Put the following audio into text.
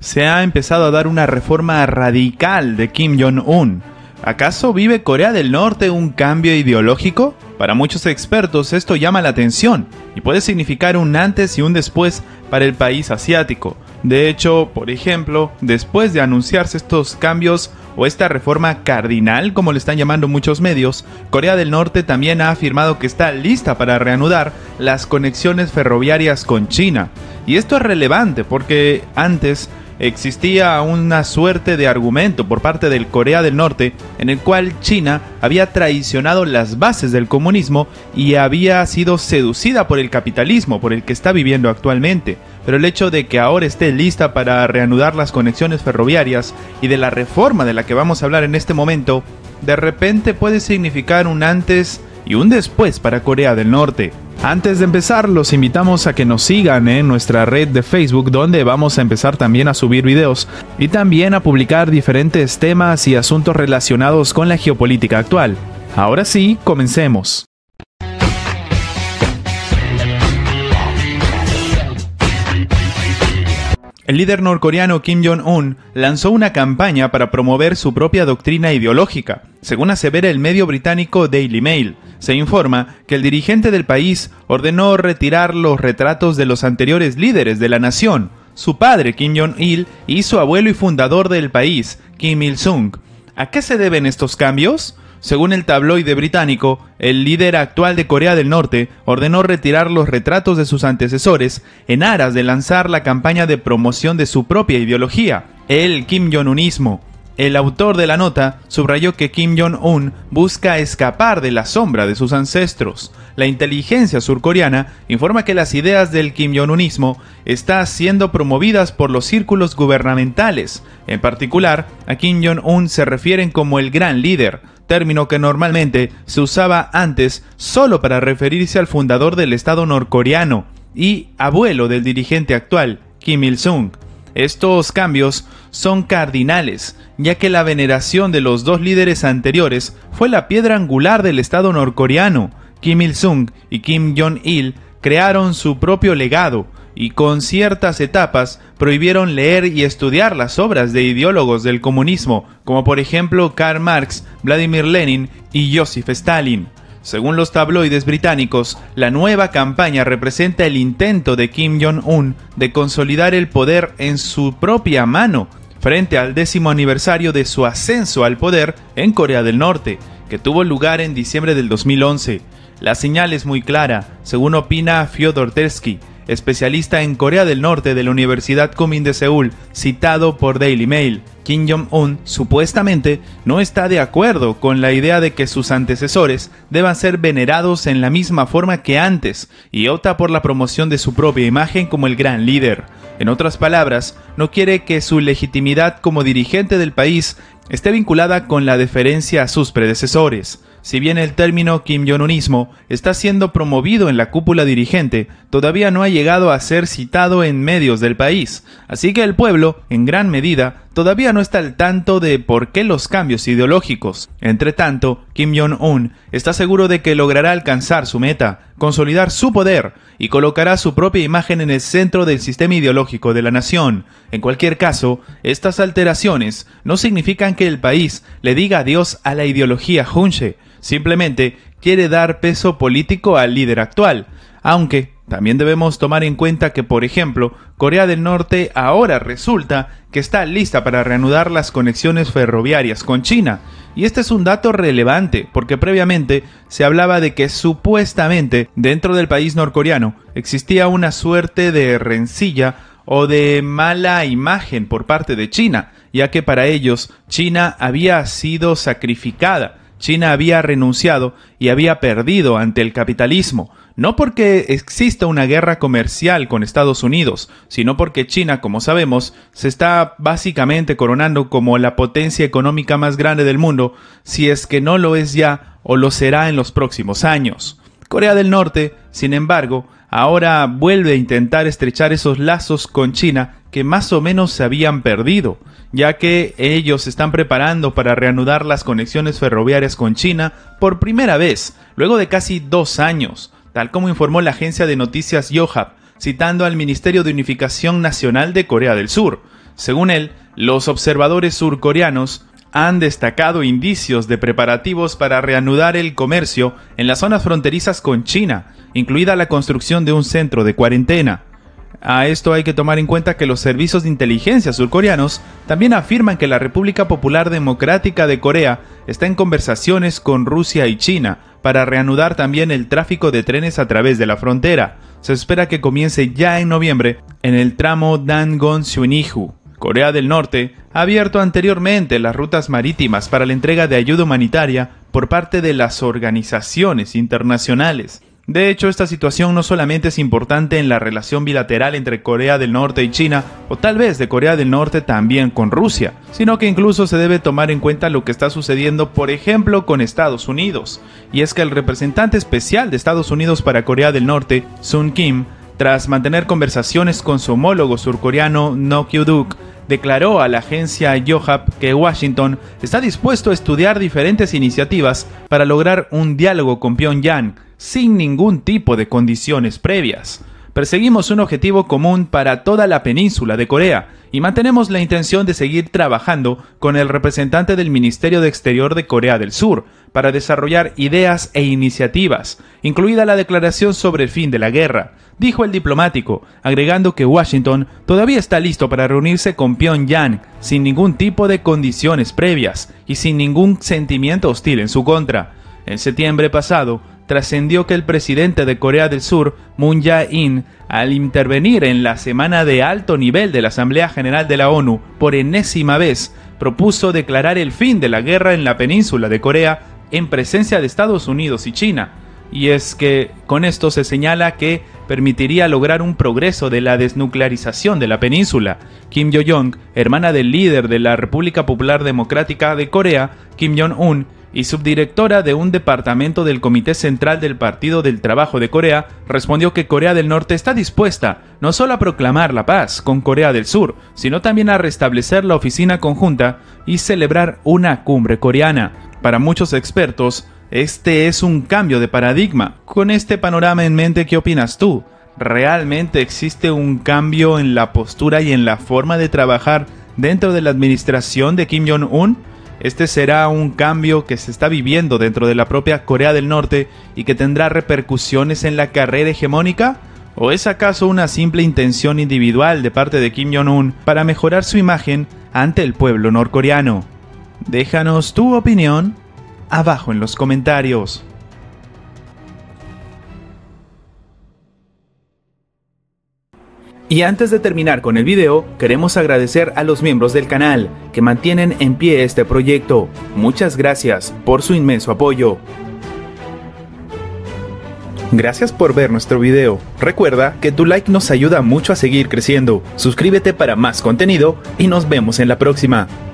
se ha empezado a dar una reforma radical de Kim Jong-un. ¿Acaso vive Corea del Norte un cambio ideológico? Para muchos expertos esto llama la atención y puede significar un antes y un después para el país asiático. De hecho, por ejemplo, después de anunciarse estos cambios o esta reforma cardinal, como le están llamando muchos medios, Corea del Norte también ha afirmado que está lista para reanudar las conexiones ferroviarias con China. Y esto es relevante porque antes existía una suerte de argumento por parte del Corea del Norte en el cual China había traicionado las bases del comunismo y había sido seducida por el capitalismo, por el que está viviendo actualmente. Pero el hecho de que ahora esté lista para reanudar las conexiones ferroviarias y de la reforma de la que vamos a hablar en este momento, de repente puede significar un antes y un después para Corea del Norte. Antes de empezar, los invitamos a que nos sigan en nuestra red de Facebook, donde vamos a empezar también a subir videos y también a publicar diferentes temas y asuntos relacionados con la geopolítica actual. Ahora sí, comencemos. El líder norcoreano Kim Jong-un lanzó una campaña para promover su propia doctrina ideológica. Según asevera el medio británico Daily Mail, se informa que el dirigente del país ordenó retirar los retratos de los anteriores líderes de la nación, su padre Kim Jong-il y su abuelo y fundador del país, Kim Il-sung. ¿A qué se deben estos cambios? Según el tabloide británico, el líder actual de Corea del Norte ordenó retirar los retratos de sus antecesores en aras de lanzar la campaña de promoción de su propia ideología, el Kim Jong-unismo. El autor de la nota subrayó que Kim Jong-un busca escapar de la sombra de sus ancestros. La inteligencia surcoreana informa que las ideas del Kim Jong-unismo están siendo promovidas por los círculos gubernamentales. En particular, a Kim Jong-un se refieren como el gran líder, término que normalmente se usaba antes solo para referirse al fundador del Estado norcoreano y abuelo del dirigente actual, Kim Il-sung. Estos cambios son cardinales, ya que la veneración de los dos líderes anteriores fue la piedra angular del Estado norcoreano. Kim Il-sung y Kim Jong-il crearon su propio legado y con ciertas etapas prohibieron leer y estudiar las obras de ideólogos del comunismo, como por ejemplo Karl Marx, Vladimir Lenin y Joseph Stalin. Según los tabloides británicos, la nueva campaña representa el intento de Kim Jong-un de consolidar el poder en su propia mano, frente al 10º aniversario de su ascenso al poder en Corea del Norte, que tuvo lugar en diciembre del 2011. La señal es muy clara, según opina Fyodor Tersky, especialista en Corea del Norte de la Universidad Komin de Seúl, citado por Daily Mail. Kim Jong-un supuestamente no está de acuerdo con la idea de que sus antecesores deban ser venerados en la misma forma que antes y opta por la promoción de su propia imagen como el gran líder. En otras palabras, no quiere que su legitimidad como dirigente del país esté vinculada con la deferencia a sus predecesores. Si bien el término Kim Jong-unismo está siendo promovido en la cúpula dirigente, todavía no ha llegado a ser citado en medios del país. Así que el pueblo, en gran medida, todavía no está al tanto de por qué los cambios ideológicos. Entre tanto, Kim Jong-un está seguro de que logrará alcanzar su meta, consolidar su poder y colocará su propia imagen en el centro del sistema ideológico de la nación. En cualquier caso, estas alteraciones no significan que el país le diga adiós a la ideología Juche. Simplemente quiere dar peso político al líder actual, aunque también debemos tomar en cuenta que, por ejemplo, Corea del Norte ahora resulta que está lista para reanudar las conexiones ferroviarias con China. Y este es un dato relevante, porque previamente se hablaba de que supuestamente dentro del país norcoreano existía una suerte de rencilla o de mala imagen por parte de China, ya que para ellos China había sido sacrificada. China había renunciado y había perdido ante el capitalismo, no porque exista una guerra comercial con Estados Unidos, sino porque China, como sabemos, se está básicamente coronando como la potencia económica más grande del mundo, si es que no lo es ya o lo será en los próximos años. Corea del Norte, sin embargo, ahora vuelve a intentar estrechar esos lazos con China que más o menos se habían perdido, ya que ellos se están preparando para reanudar las conexiones ferroviarias con China por primera vez, luego de casi 2 años, tal como informó la agencia de noticias Yonhap, citando al Ministerio de Unificación Nacional de Corea del Sur. Según él, los observadores surcoreanos han destacado indicios de preparativos para reanudar el comercio en las zonas fronterizas con China, incluida la construcción de un centro de cuarentena. A esto hay que tomar en cuenta que los servicios de inteligencia surcoreanos también afirman que la República Popular Democrática de Corea está en conversaciones con Rusia y China para reanudar también el tráfico de trenes a través de la frontera. Se espera que comience ya en noviembre en el tramo Dangon-Suinihu. Corea del Norte ha abierto anteriormente las rutas marítimas para la entrega de ayuda humanitaria por parte de las organizaciones internacionales. De hecho, esta situación no solamente es importante en la relación bilateral entre Corea del Norte y China, o tal vez de Corea del Norte también con Rusia, sino que incluso se debe tomar en cuenta lo que está sucediendo, por ejemplo, con Estados Unidos. Y es que el representante especial de Estados Unidos para Corea del Norte, Sun Kim, tras mantener conversaciones con su homólogo surcoreano No Kyu-duk, declaró a la agencia Yonhap que Washington está dispuesto a estudiar diferentes iniciativas para lograr un diálogo con Pyongyang sin ningún tipo de condiciones previas. Perseguimos un objetivo común para toda la península de Corea y mantenemos la intención de seguir trabajando con el representante del Ministerio de Exterior de Corea del Sur para desarrollar ideas e iniciativas, incluida la declaración sobre el fin de la guerra, dijo el diplomático, agregando que Washington todavía está listo para reunirse con Pyongyang sin ningún tipo de condiciones previas y sin ningún sentimiento hostil en su contra. En septiembre pasado, trascendió que el presidente de Corea del Sur, Moon Jae-in, al intervenir en la semana de alto nivel de la Asamblea General de la ONU por enésima vez, propuso declarar el fin de la guerra en la península de Corea en presencia de Estados Unidos y China. Y es que con esto se señala que permitiría lograr un progreso de la desnuclearización de la península. Kim Yo-jong, hermana del líder de la República Popular Democrática de Corea, Kim Jong-un, y subdirectora de un departamento del Comité Central del Partido del Trabajo de Corea, respondió que Corea del Norte está dispuesta no solo a proclamar la paz con Corea del Sur, sino también a restablecer la oficina conjunta y celebrar una cumbre coreana. Para muchos expertos, este es un cambio de paradigma. Con este panorama en mente, ¿qué opinas tú? ¿Realmente existe un cambio en la postura y en la forma de trabajar dentro de la administración de Kim Jong-un? ¿Este será un cambio que se está viviendo dentro de la propia Corea del Norte y que tendrá repercusiones en la carrera hegemónica? ¿O es acaso una simple intención individual de parte de Kim Jong-un para mejorar su imagen ante el pueblo norcoreano? Déjanos tu opinión abajo en los comentarios. Y antes de terminar con el video, queremos agradecer a los miembros del canal que mantienen en pie este proyecto. Muchas gracias por su inmenso apoyo. Gracias por ver nuestro video. Recuerda que tu like nos ayuda mucho a seguir creciendo. Suscríbete para más contenido y nos vemos en la próxima.